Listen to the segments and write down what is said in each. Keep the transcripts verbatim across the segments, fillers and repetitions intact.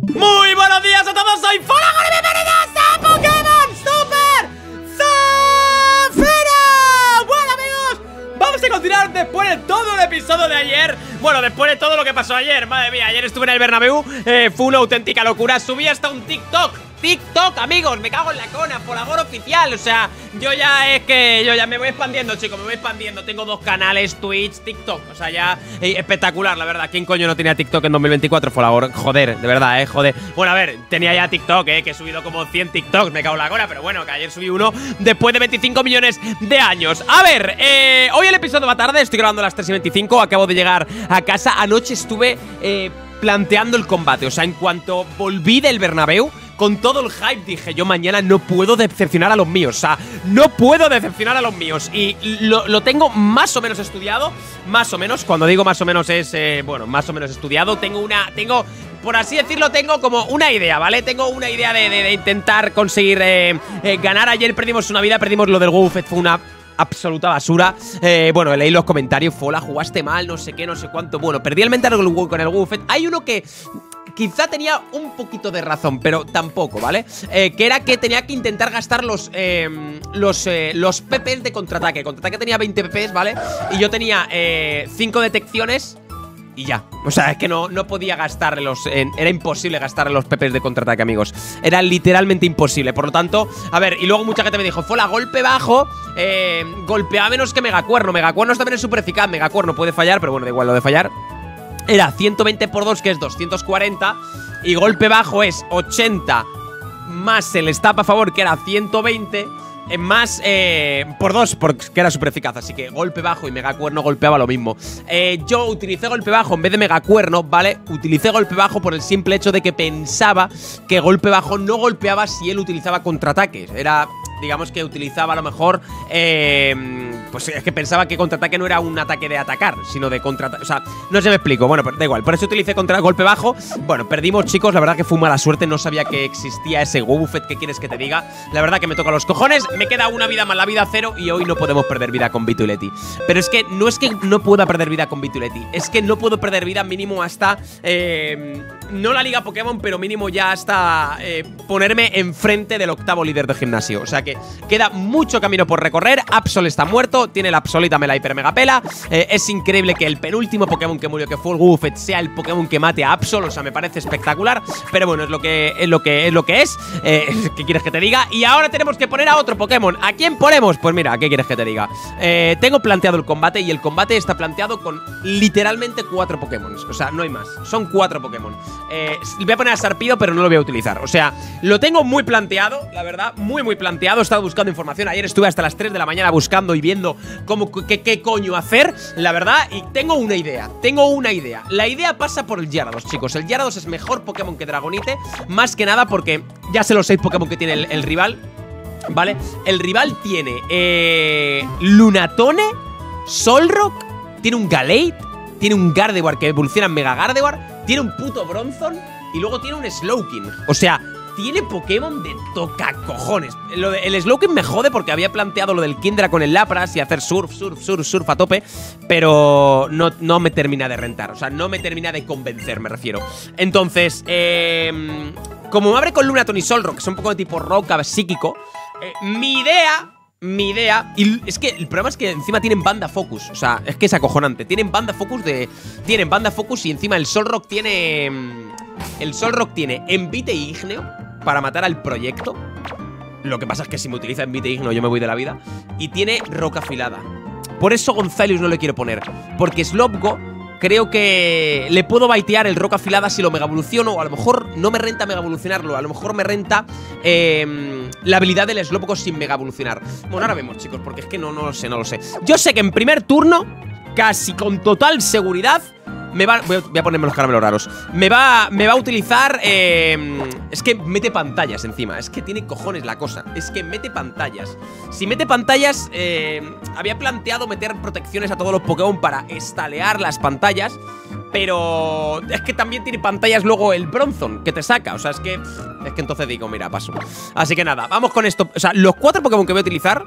Muy buenos días a todos, soy Folagor y bienvenidos a Pokémon Super Zafira. Bueno amigos, vamos a continuar después de todo el episodio de ayer. Bueno, después de todo lo que pasó ayer, madre mía, ayer estuve en el Bernabéu, eh, fue una auténtica locura. Subí hasta un TikTok TikTok, amigos, me cago en la cona, Folagor oficial, o sea, yo ya es que, yo ya me voy expandiendo, chicos, me voy expandiendo, tengo dos canales, Twitch, TikTok, o sea, ya, eh, espectacular, la verdad, ¿quién coño no tenía TikTok en dos mil veinticuatro, Folagor? Joder, de verdad, eh, joder, bueno, a ver, tenía ya TikTok, eh, que he subido como cien TikToks, me cago en la cona, pero bueno, que ayer subí uno después de veinticinco millones de años. A ver, eh, hoy el episodio va tarde, estoy grabando a las tres y veinticinco, acabo de llegar a casa, anoche estuve, eh, planteando el combate, o sea, en cuanto volví del Bernabéu, con todo el hype dije, yo mañana no puedo decepcionar a los míos. O sea, no puedo decepcionar a los míos. Y lo, lo tengo más o menos estudiado. Más o menos, cuando digo más o menos es, eh, bueno, más o menos estudiado. Tengo una, tengo, por así decirlo, tengo como una idea, ¿vale? Tengo una idea de, de, de intentar conseguir eh, eh, ganar. Ayer perdimos una vida, perdimos lo del Wowfet, fue una absoluta basura. eh, Bueno, leí los comentarios, Fola, jugaste mal, no sé qué, no sé cuánto. Bueno, perdí el mental con el Wowfet. Hay uno que quizá tenía un poquito de razón, pero tampoco, ¿vale? Eh, que era que tenía que intentar gastar los eh, los, eh, los P Ps de contraataque. Contraataque tenía veinte P Ps, ¿vale? Y yo tenía eh, cinco detecciones y ya, o sea, es que no, no podía gastar los, eh, era imposible gastar los P Ps de contraataque, amigos. Era literalmente imposible, por lo tanto, a ver, y luego mucha gente me dijo, Fola, golpe bajo, eh, golpea menos que Megacuerno. Megacuerno también es súper eficaz, Megacuerno puede fallar, pero bueno, da igual lo de fallar. Era ciento veinte por dos, que es doscientos cuarenta. Y golpe bajo es ochenta más el stab a favor, que era ciento veinte. Más eh, por dos, porque era súper eficaz. Así que golpe bajo y Megacuerno golpeaba lo mismo. eh, Yo utilicé golpe bajo en vez de Megacuerno, ¿vale? Utilicé golpe bajo por el simple hecho de que pensaba que golpe bajo no golpeaba si él utilizaba contraataques. Era, digamos que utilizaba a lo mejor eh, pues es que pensaba que contraataque no era un ataque de atacar, sino de contraataque. O sea, no se me explico. Bueno, pero da igual, por eso utilicé contra golpe bajo. Bueno, perdimos, chicos, la verdad que fue mala suerte. No sabía que existía ese Wowfet. ¿Qué quieres que te diga? La verdad que me toca los cojones. Me queda una vida más, la vida cero. Y hoy no podemos perder vida con Vito y Leti. Pero es que no es que no pueda perder vida con Vito y Leti, es que no puedo perder vida mínimo hasta eh, no la liga Pokémon, pero mínimo ya hasta eh, ponerme enfrente del octavo líder de gimnasio. O sea que queda mucho camino por recorrer. Absol está muerto, tiene la Absolita, me la hiper mega pela. eh, Es increíble que el penúltimo Pokémon que murió, que fue el Wowfet, sea el Pokémon que mate a Absol. O sea, me parece espectacular. Pero bueno, es lo que es lo que es, lo que es. Eh, ¿Qué quieres que te diga? Y ahora tenemos que poner a otro Pokémon. ¿A quién ponemos? Pues mira, ¿qué quieres que te diga? Eh, tengo planteado el combate y el combate está planteado con literalmente cuatro Pokémon. O sea, no hay más. Son cuatro Pokémon. Eh, voy a poner a Sarpido, pero no lo voy a utilizar. O sea, lo tengo muy planteado, la verdad, muy muy planteado. He estado buscando información. Ayer estuve hasta las tres de la mañana buscando y viendo cómo, qué, qué coño hacer, la verdad. Y tengo una idea, tengo una idea. La idea pasa por el Gyarados, chicos. El Gyarados es mejor Pokémon que Dragonite. Más que nada porque ya sé los seis Pokémon que tiene el, el rival, ¿vale? El rival tiene eh, Lunatone, Solrock, tiene un Galate, tiene un Gardevoir que evoluciona en Mega Gardevoir, tiene un puto Bronzong y luego tiene un Slowking. O sea, tiene Pokémon de toca cojones. Lo de, el Slowking me jode porque había planteado lo del Kindra con el Lapras y hacer surf, surf, surf, surf a tope, pero no, no me termina de rentar. O sea, no me termina de convencer, me refiero. Entonces, eh, como me abre con Lunatone y Solrock, que son un poco de tipo roca psíquico, eh, mi idea... Mi idea, y es que el problema es que encima tienen banda focus. O sea, es que es acojonante. Tienen banda focus de... Tienen banda focus y encima el Solrock tiene... El Solrock tiene Envite y Igneo para matar al proyecto. Lo que pasa es que si me utiliza Envite y Igneo yo me voy de la vida. Y tiene Roca Afilada. Por eso Gonzalius no le quiero poner, porque Slowgo creo que le puedo baitear el Roca Afilada si lo mega evoluciono. O a lo mejor no me renta mega evolucionarlo. A lo mejor me renta eh, la habilidad del Slowgo sin mega evolucionar. Bueno, ahora vemos, chicos, porque es que no, no lo sé, no lo sé. Yo sé que en primer turno, casi con total seguridad, me va, voy a, voy a ponerme los caramelos raros. Me va, me va a utilizar eh, es que mete pantallas encima. Es que tiene cojones la cosa. Es que mete pantallas. Si mete pantallas, eh, había planteado meter protecciones a todos los Pokémon para estalear las pantallas, pero es que también tiene pantallas luego el Bronzong que te saca. O sea, es que Es que entonces digo, mira, paso. Así que nada, vamos con esto. O sea, los cuatro Pokémon que voy a utilizar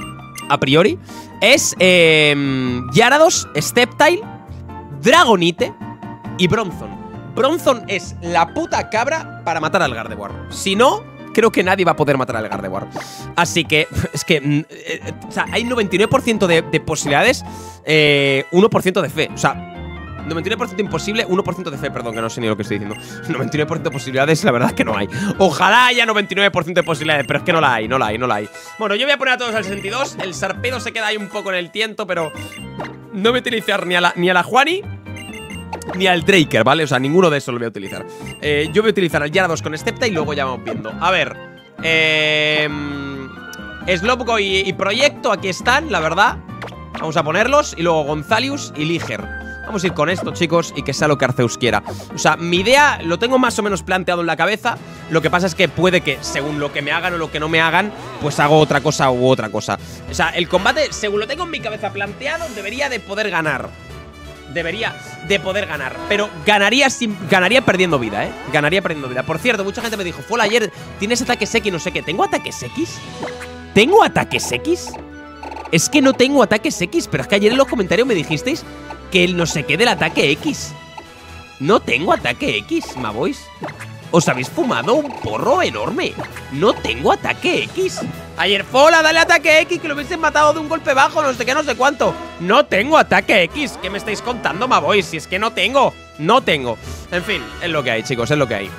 a priori es eh, Gyarados, Sceptile, Dragonite y Bronzong. Bronzong es la puta cabra para matar al Gardevoir. Si no, creo que nadie va a poder matar al Gardevoir. Así que, es que, eh, o sea, hay noventa y nueve por ciento de, de posibilidades, eh, uno por ciento de fe. O sea, noventa y nueve por ciento imposible, uno por ciento de fe, perdón, que no sé ni lo que estoy diciendo. noventa y nueve por ciento de posibilidades, la verdad es que no hay. Ojalá haya noventa y nueve por ciento de posibilidades, pero es que no la hay, no la hay, no la hay. Bueno, yo voy a poner a todos al sesenta y dos. El Sarpedo se queda ahí un poco en el tiento, pero no voy a utilizar ni a la, ni a la Juani ni al Draker, ¿vale? O sea, ninguno de esos lo voy a utilizar. eh, Yo voy a utilizar al Gyarados con Stepta y luego ya vamos viendo. A ver, eh, Slowpoke y, y Proyecto, aquí están, la verdad. Vamos a ponerlos. Y luego Gonzalius y Liger. Vamos a ir con esto, chicos, y que sea lo que Arceus quiera. O sea, mi idea lo tengo más o menos planteado en la cabeza. Lo que pasa es que puede que, según lo que me hagan o lo que no me hagan, pues hago otra cosa u otra cosa. O sea, el combate, según lo tengo en mi cabeza planteado, debería de poder ganar. Debería de poder ganar. Pero ganaría sin, ganaría perdiendo vida, ¿eh? Ganaría perdiendo vida. Por cierto, mucha gente me dijo, Fol, ayer tienes ataques X, no sé qué. ¿Tengo ataques X? ¿Tengo ataques X? Es que no tengo ataques X. Pero es que ayer en los comentarios me dijisteis que el no sé qué del ataque X. No tengo ataque X, ¿ma boys? Os habéis fumado un porro enorme. No tengo ataque X. Ayer, Fola, dale ataque X, que lo hubiesen matado de un golpe bajo, no sé qué, no sé cuánto. No tengo ataque X. ¿Qué me estáis contando, ma boys? Si es que no tengo, no tengo. En fin, es lo que hay, chicos, es lo que hay.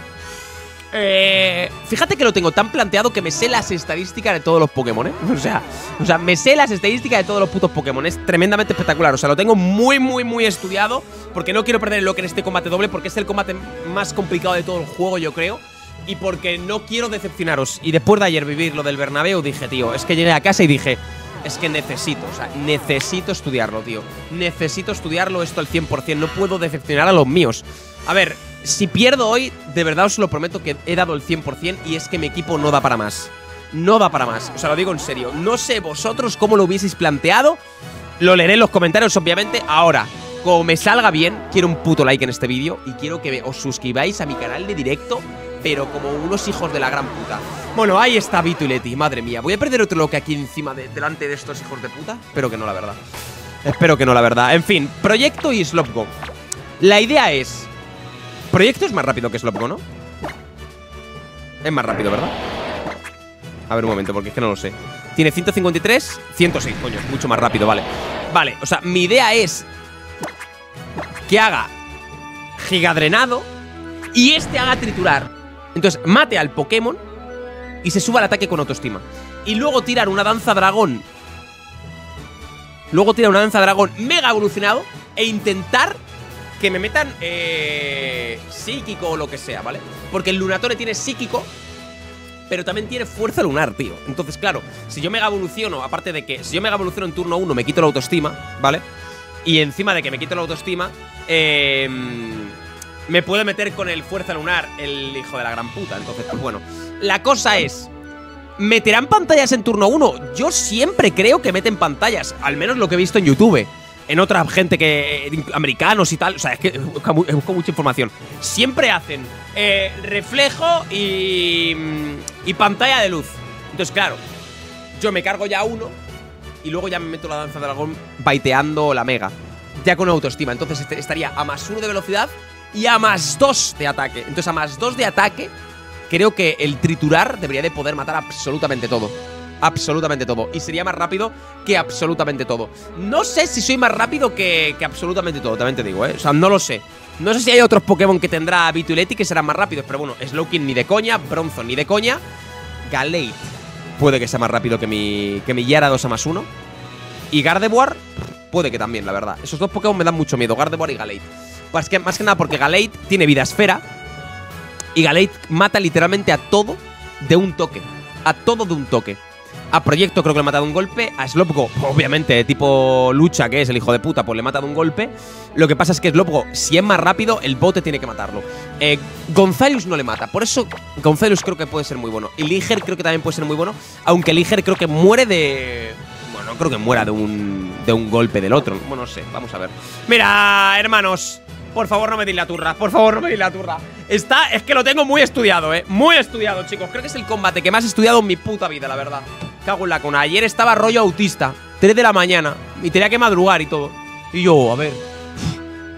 Eh, fíjate que lo tengo tan planteado que me sé las estadísticas de todos los Pokémon, ¿eh? O sea, o sea, me sé las estadísticas de todos los putos Pokémon. Es tremendamente espectacular. O sea, lo tengo muy, muy, muy estudiado. Porque no quiero perder el lock en este combate doble. Porque es el combate más complicado de todo el juego, yo creo. Y porque no quiero decepcionaros. Y después de ayer vivir lo del Bernabéu, dije, tío, es que llegué a casa y dije, es que necesito, o sea, necesito estudiarlo, tío. Necesito estudiarlo esto al cien por cien. No puedo decepcionar a los míos. A ver, si pierdo hoy, de verdad os lo prometo que he dado el cien por cien y es que mi equipo no da para más. No da para más, o sea, lo digo en serio. No sé vosotros cómo lo hubieseis planteado. Lo leeré en los comentarios, obviamente. Ahora, como me salga bien, quiero un puto like en este vídeo y quiero que os suscribáis a mi canal de directo, pero como unos hijos de la gran puta. Bueno, ahí está Vito y Leti, madre mía. ¿Voy a perder otro loque aquí encima, de, delante de estos hijos de puta? Espero que no, la verdad. Espero que no, la verdad. En fin, Proyecto y Slowpoke. La idea es... Proyecto es más rápido que Slowpoke, ¿no? Es más rápido, ¿verdad? A ver un momento, porque es que no lo sé. Tiene ciento cincuenta y tres, ciento seis, coño, es mucho más rápido, vale. Vale, o sea, mi idea es que haga Gigadrenado y este haga triturar. Entonces, mate al Pokémon y se suba al ataque con autoestima. Y luego tirar una danza dragón. Luego tirar una danza dragón mega evolucionado e intentar que me metan eh, psíquico o lo que sea, ¿vale? Porque el Lunatore tiene psíquico, pero también tiene fuerza lunar, tío. Entonces, claro, si yo mega evoluciono, aparte de que si yo mega evoluciono en turno uno, me quito la autoestima, ¿vale? Y encima de que me quito la autoestima, eh, me puedo meter con el fuerza lunar, el hijo de la gran puta. Entonces, pues bueno, la cosa es, ¿meterán pantallas en turno uno? Yo siempre creo que meten pantallas, al menos lo que he visto en YouTube. En otra gente que... americanos y tal. O sea, es que busco mucha información. Siempre hacen eh, reflejo y... y pantalla de luz. Entonces, claro, yo me cargo ya uno y luego ya me meto la danza dragón baiteando la mega, ya con autoestima. Entonces este, estaría a más uno de velocidad y a más dos de ataque. Entonces a más dos de ataque creo que el triturar debería de poder matar absolutamente todo. Absolutamente todo. Y sería más rápido que absolutamente todo. No sé si soy más rápido que, que absolutamente todo, también te digo, ¿eh? O sea, no lo sé. No sé si hay otros Pokémon que tendrá Vito y Leti que serán más rápidos, pero bueno, Slowking ni de coña, Bronzong ni de coña. Galate puede que sea más rápido que mi, que mi Gyarados a más uno. Y Gardevoir puede que también, la verdad. Esos dos Pokémon me dan mucho miedo, Gardevoir y Galate. Pues que, más que nada porque Galate tiene vida esfera y Galate mata literalmente a todo de un toque. A todo de un toque. A Proyecto creo que le he matado un golpe. A Slowpoke, obviamente, tipo lucha, que es el hijo de puta, pues le he matado un golpe. Lo que pasa es que Slowpoke, si es más rápido, el bote tiene que matarlo. eh, Gonzalius no le mata. Por eso Gonzalius creo que puede ser muy bueno. Y Liger creo que también puede ser muy bueno. Aunque Liger creo que muere de... Bueno, no creo que muera de un, de un golpe del otro. Bueno, no sé, vamos a ver. Mira, hermanos, por favor no me deis la turra. Por favor no me deis la turra. Está, es que lo tengo muy estudiado, eh Muy estudiado, chicos. Creo que es el combate que más he estudiado en mi puta vida, la verdad. Cago en la cona. Ayer estaba rollo autista, tres de la mañana, y tenía que madrugar y todo. Y yo, a ver,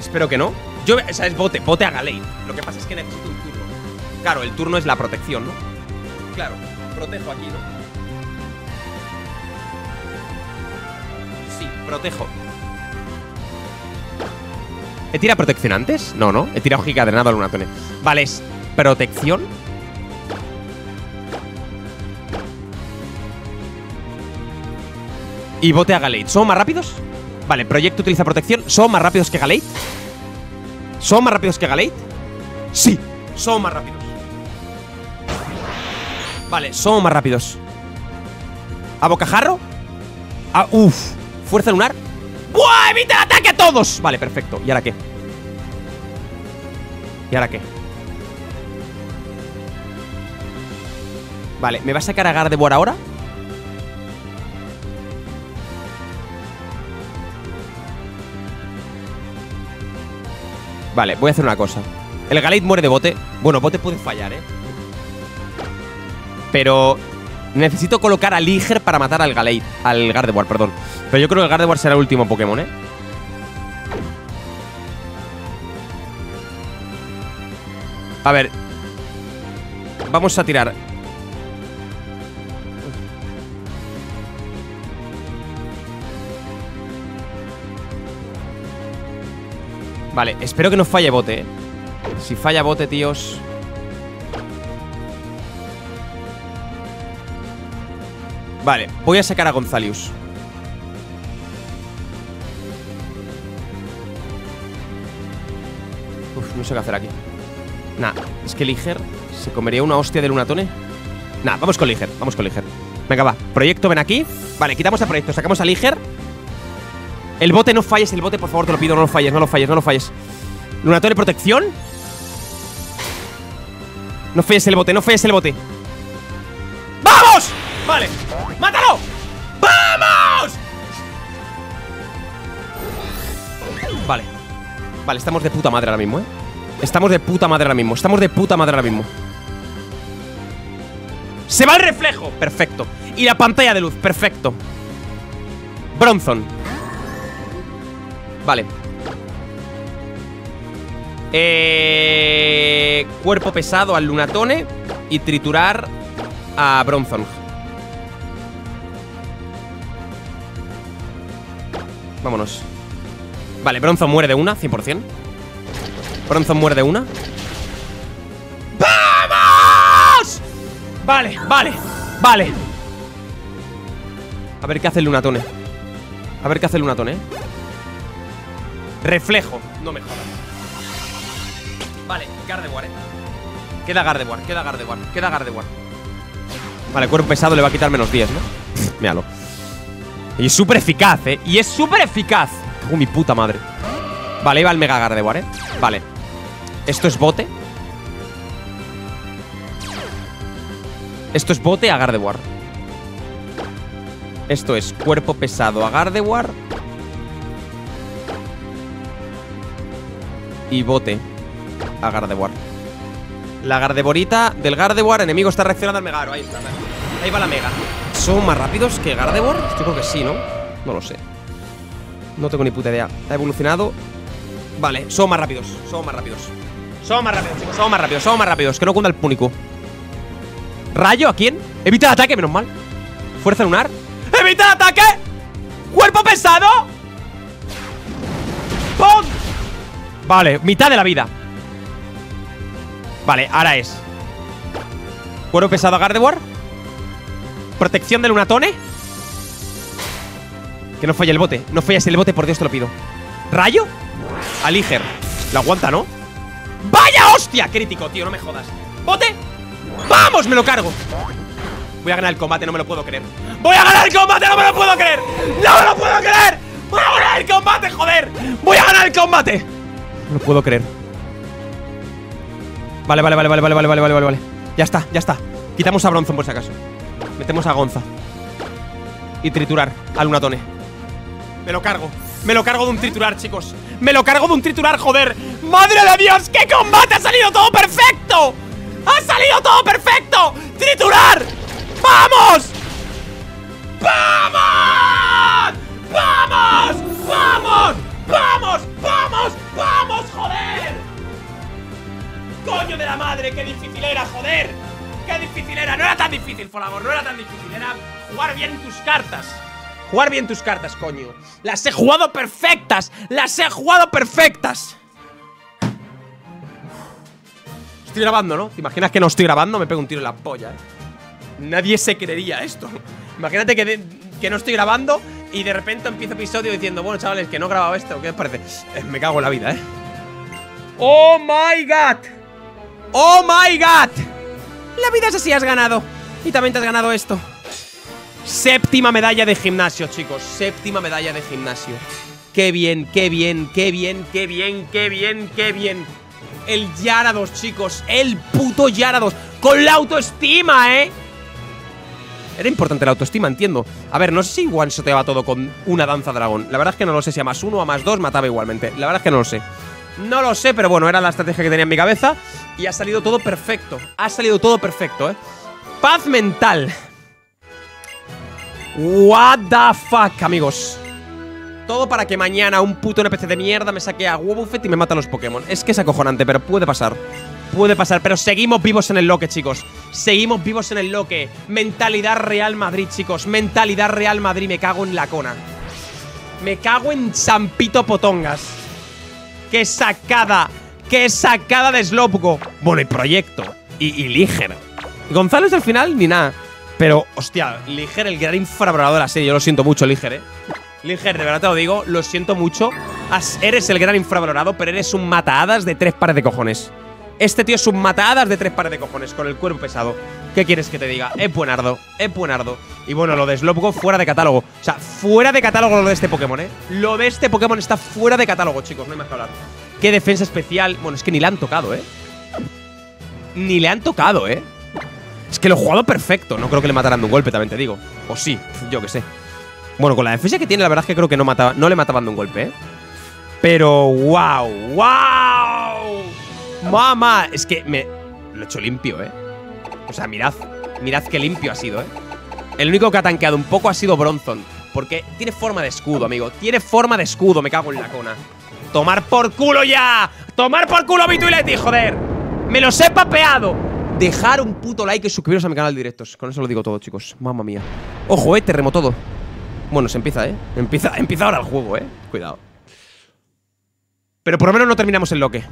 Espero que no. Yo, o sea, es bote, bote a Gallade. Lo que pasa es que necesito un turno. Claro, el turno es la protección, ¿no? Claro, protejo aquí, ¿no? Sí, protejo. ¿He tirado protección antes? No, no, he tirado Giga Drenado al Lunatone. Vale, es protección. Y bote a Gallade. ¿Son más rápidos? Vale, proyecto utiliza protección. ¿Son más rápidos que Gallade? ¿Son más rápidos que Gallade? Sí, son más rápidos. Vale, son más rápidos. ¿A bocajarro? Ah, uff. Fuerza lunar. ¡Buah! ¡Evita el ataque a todos! Vale, perfecto. ¿Y ahora qué? ¿Y ahora qué? Vale, ¿me va a sacar a Gardevoir ahora? Vale, voy a hacer una cosa. El Gallade muere de bote. Bueno, bote puede fallar, ¿eh? Pero necesito colocar a Liger para matar al Gallade. Al Gardevoir, perdón. Pero yo creo que el Gardevoir será el último Pokémon, ¿eh? A ver. Vamos a tirar. Vale, espero que no falle bote, ¿eh? Si falla bote, tíos. Vale, voy a sacar a Gonzalius. Uf, no sé qué hacer aquí. Nah, es que Liger se comería una hostia de Lunatone. Nah, vamos con Liger, vamos con Liger. Venga, va, proyecto, ven aquí. Vale, quitamos el proyecto, sacamos a Liger. El bote, no falles, el bote, por favor, te lo pido, no lo falles, no lo falles, no lo falles. Lunatone, protección. No falles el bote, no falles el bote. ¡Vamos! Vale, ¡mátalo! ¡Vamos! Vale. Vale, estamos de puta madre ahora mismo, ¿eh? Estamos de puta madre ahora mismo, estamos de puta madre ahora mismo. Se va el reflejo, perfecto. Y la pantalla de luz, perfecto. Bronzong. Vale. Eh... Cuerpo pesado al Lunatone y triturar a Bronzong. Vámonos. Vale, Bronzong muere de una, cien por cien. Bronzong muere de una. ¡Vamos! Vale, vale, vale. A ver qué hace el Lunatone. A ver qué hace el Lunatone, ¿eh? Reflejo, no me jodas. Vale, Gardevoir, eh. Queda Gardevoir, queda Gardevoir, queda Gardevoir. Vale, cuerpo pesado le va a quitar menos diez, ¿no? Míralo. Y es súper eficaz, eh. Y es súper eficaz. Oh, mi puta madre. Vale, ahí va el Mega Gardevoir, eh. Vale. Esto es bote. Esto es bote a Gardevoir. Esto es cuerpo pesado a Gardevoir. Y bote a Gardevoir. La Gardevorita del Gardevoir. Enemigo está reaccionando al Megaro. Ahí está, ahí va la Mega. ¿Son más rápidos que Gardevoir? Yo creo que sí, ¿no? No lo sé. No tengo ni puta idea. Ha evolucionado. Vale, son más rápidos. Son más rápidos. Son más rápidos, chicos. Son más rápidos, son más rápidos. Que no cunda el Púnico. ¿Rayo a quién? Evita el ataque, menos mal. Fuerza lunar. ¡Evita el ataque! ¡Cuerpo pesado! ¡Pum! Vale, mitad de la vida. Vale, ahora es cuerpo pesado a Gardevoir. Protección de Lunatone. Que no falle el bote. No falles el bote, por Dios te lo pido. ¿Rayo? A Liger. Lo aguanta, ¿no? ¡Vaya hostia! Crítico, tío, no me jodas. ¡Bote! ¡Vamos! Me lo cargo. Voy a ganar el combate, no me lo puedo creer. ¡Voy a ganar el combate! ¡No me lo puedo creer! ¡No me lo puedo creer! ¡Voy a ganar el combate, joder! ¡Voy a ganar el combate! No lo puedo creer. Vale, vale, vale, vale, vale, vale, vale, vale, vale. Ya está, ya está. Quitamos a Bronzong por si acaso. Metemos a Gonza. Y triturar a Lunatone. Me lo cargo. Me lo cargo de un triturar, chicos. Me lo cargo de un triturar, joder. ¡Madre de Dios! ¡Qué combate! ¡Ha salido todo perfecto! ¡Ha salido todo perfecto! ¡Triturar! ¡Vamos! ¡Vamos! ¡Vamos! ¡Vamos! ¡Vamos! ¡Vamos! ¡Vamos! ¡Coño de la madre! ¡Qué difícil era, joder! ¡Qué difícil era! No era tan difícil, por favor, no era tan difícil. Era jugar bien tus cartas. Jugar bien tus cartas, coño. Las he jugado perfectas. Las he jugado perfectas. Estoy grabando, ¿no? ¿Te imaginas que no estoy grabando? Me pego un tiro en la polla, ¿eh? Nadie se creería esto. Imagínate que, de, que no estoy grabando y de repente empiezo episodio diciendo, bueno, chavales, que no he grabado esto. ¿Qué os parece? Eh, me cago en la vida, ¿eh? ¡Oh, my God! ¡Oh, my God! La vida es así, has ganado. Y también te has ganado esto. Séptima medalla de gimnasio, chicos. Séptima medalla de gimnasio. Qué bien, qué bien, qué bien, qué bien, qué bien, qué bien. El Gyarados, chicos. El puto Gyarados. Con la autoestima, ¿eh? Era importante la autoestima, entiendo. A ver, no sé si igual se te va todo con una danza dragón. La verdad es que no lo sé si a más uno o a más dos mataba igualmente. La verdad es que no lo sé. No lo sé, pero bueno, era la estrategia que tenía en mi cabeza. Y ha salido todo perfecto. Ha salido todo perfecto, ¿eh? Paz mental. What the fuck, amigos. Todo para que mañana un puto N P C de mierda me saque a Wobbuffet y me mata a los Pokémon. Es que es acojonante, pero puede pasar. Puede pasar, pero seguimos vivos en el loque, chicos. Seguimos vivos en el loque. Mentalidad Real Madrid, chicos. Mentalidad Real Madrid, me cago en la cona. Me cago en Sampito Potongas. ¡Qué sacada! ¡Qué sacada de Slowpoke! Bueno, y Proyecto. Y, y Liger. González al final, ni nada. Pero, hostia, Liger, el gran infravalorado de la serie. Yo lo siento mucho, Liger, eh. Liger, de verdad te lo digo, lo siento mucho. As eres el gran infravalorado, pero eres un matahadas de tres pares de cojones. Este tío es un matahadas de tres pares de cojones, con el cuerpo pesado. ¿Qué quieres que te diga? Es buenardo, es buenardo. Y bueno, lo de Slowpoke fuera de catálogo. O sea, fuera de catálogo lo de este Pokémon, ¿eh? Lo de este Pokémon está fuera de catálogo, chicos, no hay más que hablar. Qué defensa especial. Bueno, es que ni le han tocado, ¿eh? Ni le han tocado, ¿eh? Es que lo he jugado perfecto. No creo que le mataran de un golpe, también te digo. O sí, yo qué sé. Bueno, con la defensa que tiene, la verdad es que creo que no, mataba, no le mataban de un golpe, ¿eh? Pero, wow, wow. Mamá, es que me... Lo he hecho limpio, ¿eh? O sea, mirad, mirad qué limpio ha sido, ¿eh? El único que ha tanqueado un poco ha sido Bronzong. Porque tiene forma de escudo, amigo. Tiene forma de escudo, me cago en la cona. ¡Tomar por culo ya! ¡Tomar por culo Vito y Leti, joder! ¡Me los he papeado! Dejar un puto like y suscribiros a mi canal de directos. Con eso lo digo todo, chicos. Mamma mía. Ojo, eh, terremoto. Bueno, se empieza, eh. Empieza, empieza ahora el juego, eh. Cuidado. Pero por lo menos no terminamos el loque.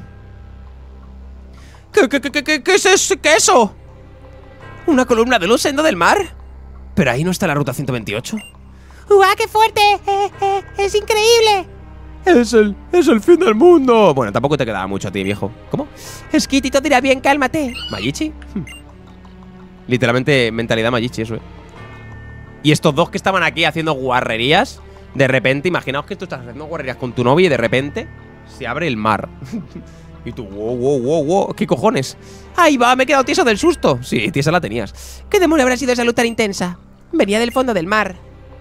¿Qué, qué, qué, qué, qué es eso? ¿Qué es eso? ¿Una columna de luz saliendo del mar? Pero ahí no está la ruta ciento veintiocho. ¡Uah, qué fuerte! Eh, eh, ¡Es increíble! Es el, es el fin del mundo. Bueno, tampoco te quedaba mucho a ti, viejo. ¿Cómo? Skitty, todo irá bien, cálmate. ¿Mayichi? Hmm. Literalmente mentalidad Mayichi, eso, eh. Y estos dos que estaban aquí haciendo guarrerías, de repente, imaginaos que tú estás haciendo guarrerías con tu novia y de repente se abre el mar. Y tú, wow, wow, wow, wow, ¿qué cojones? Ahí va, me he quedado tieso del susto. Sí, tiesa la tenías. ¿Qué demonios habrá sido esa luz tan intensa? Venía del fondo del mar.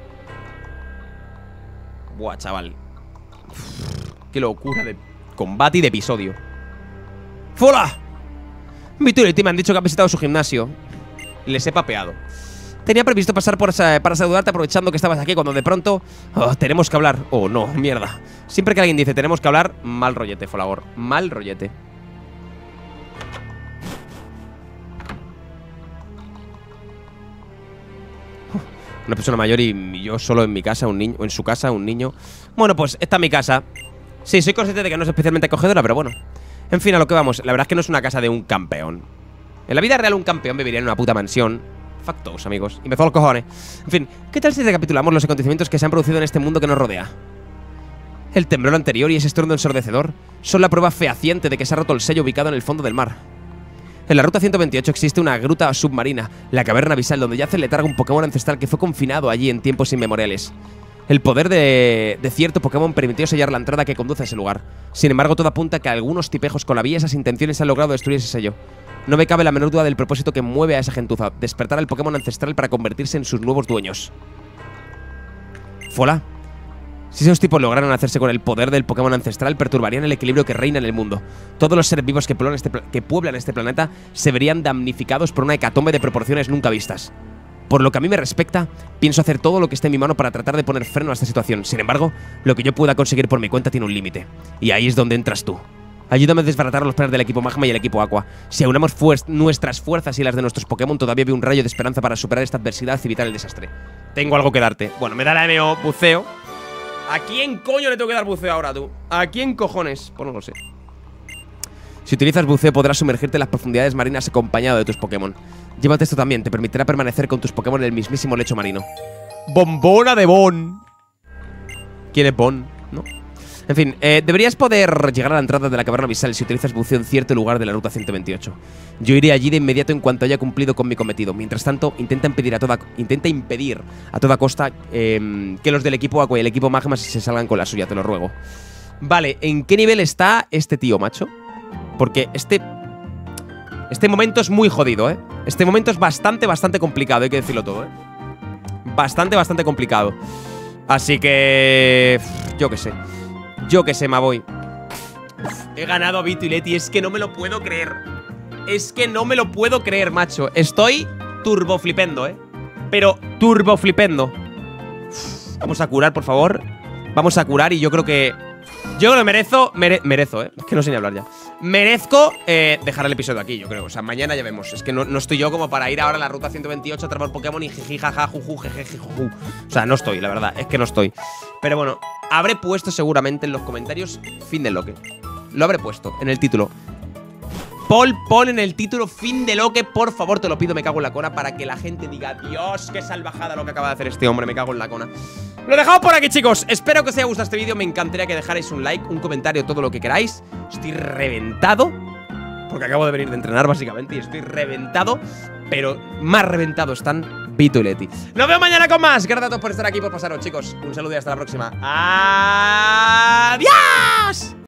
Buah, chaval. Qué locura de combate y de episodio. ¡Fola! Vito y Leti me han dicho que han visitado su gimnasio. Les he papeado. Tenía previsto pasar por esa, para saludarte aprovechando que estabas aquí, cuando de pronto oh, tenemos que hablar. Oh, no, mierda. Siempre que alguien dice tenemos que hablar, mal rollete, Folagor. Mal rollete. Una persona mayor y yo solo en mi casa, un niño, en su casa, un niño. Bueno, pues esta es mi casa. Sí, soy consciente de que no es especialmente acogedora, pero bueno. En fin, a lo que vamos. La verdad es que no es una casa de un campeón. En la vida real un campeón viviría en una puta mansión. Factos, amigos. Y me fue los cojones. En fin, ¿qué tal si recapitulamos los acontecimientos que se han producido en este mundo que nos rodea? El temblor anterior y ese estruendo ensordecedor son la prueba fehaciente de que se ha roto el sello ubicado en el fondo del mar. En la ruta ciento veintiocho existe una gruta submarina, la caverna abisal, donde yace el letargo un Pokémon ancestral que fue confinado allí en tiempos inmemoriales. El poder de, de cierto Pokémon permitió sellar la entrada que conduce a ese lugar. Sin embargo, todo apunta a que algunos tipejos con aviesas intenciones han logrado destruir ese sello. No me cabe la menor duda del propósito que mueve a esa gentuza: despertar al Pokémon ancestral para convertirse en sus nuevos dueños. ¿Fola? Si esos tipos lograran hacerse con el poder del Pokémon ancestral, perturbarían el equilibrio que reina en el mundo. Todos los seres vivos que pueblan este, que pueblan este planeta se verían damnificados por una hecatombe de proporciones nunca vistas. Por lo que a mí me respecta, pienso hacer todo lo que esté en mi mano para tratar de poner freno a esta situación. Sin embargo, lo que yo pueda conseguir por mi cuenta tiene un límite. Y ahí es donde entras tú. Ayúdame a desbaratar los planes del equipo Magma y el equipo Aqua. Si aunamos fu nuestras fuerzas y las de nuestros Pokémon, todavía veo un rayo de esperanza para superar esta adversidad y evitar el desastre. Tengo algo que darte. Bueno, me da la M O buceo. ¿A quién coño le tengo que dar buceo ahora, tú? ¿A quién cojones? Pues no lo sé. Si utilizas buceo podrás sumergirte en las profundidades marinas acompañado de tus Pokémon. Llévate esto también, te permitirá permanecer con tus Pokémon en el mismísimo lecho marino. Bombona de Bon. ¿Quién es Bon? ¿No? En fin, eh, deberías poder llegar a la entrada de la caverna abisal si utilizas buceo en cierto lugar de la ruta ciento veintiocho. Yo iré allí de inmediato en cuanto haya cumplido con mi cometido. Mientras tanto, intenta impedir a toda, intenta impedir a toda costa eh, que los del equipo Aqua y el equipo Magma se salgan con la suya, te lo ruego. Vale, ¿en qué nivel está este tío, macho? Porque este... Este momento es muy jodido, ¿eh? Este momento es bastante, bastante complicado, hay que decirlo todo, ¿eh? Bastante, bastante complicado. Así que... Yo qué sé. Yo que sé, me voy. Uf, he ganado a Vito y Leti. Es que no me lo puedo creer. Es que no me lo puedo creer, macho. Estoy turbo flipendo, ¿eh? Pero turbo flipendo. Uf, vamos a curar, por favor. Vamos a curar y yo creo que... Yo creo que merezco... Mere, merezo, ¿eh? Es que no sé ni hablar ya. Merezco eh, dejar el episodio aquí, yo creo. O sea, mañana ya vemos. Es que no, no estoy yo como para ir ahora a la ruta ciento veintiocho a atrapar Pokémon y jiji, jaja, juju, jeje, juju. O sea, no estoy, la verdad. Es que no estoy. Pero bueno, habré puesto seguramente en los comentarios fin del loque. Lo habré puesto en el título. Paul, pon en el título fin de loque, por favor, te lo pido, me cago en la cona, para que la gente diga, Dios, qué salvajada lo que acaba de hacer este hombre, me cago en la cona. Lo dejamos por aquí, chicos. Espero que os haya gustado este vídeo. Me encantaría que dejarais un like, un comentario, todo lo que queráis. Estoy reventado, porque acabo de venir de entrenar, básicamente, y estoy reventado. Pero más reventado están Vito y Leti. Nos vemos mañana con más. Gracias a todos por estar aquí, por pasaros, chicos. Un saludo y hasta la próxima. ¡Adiós!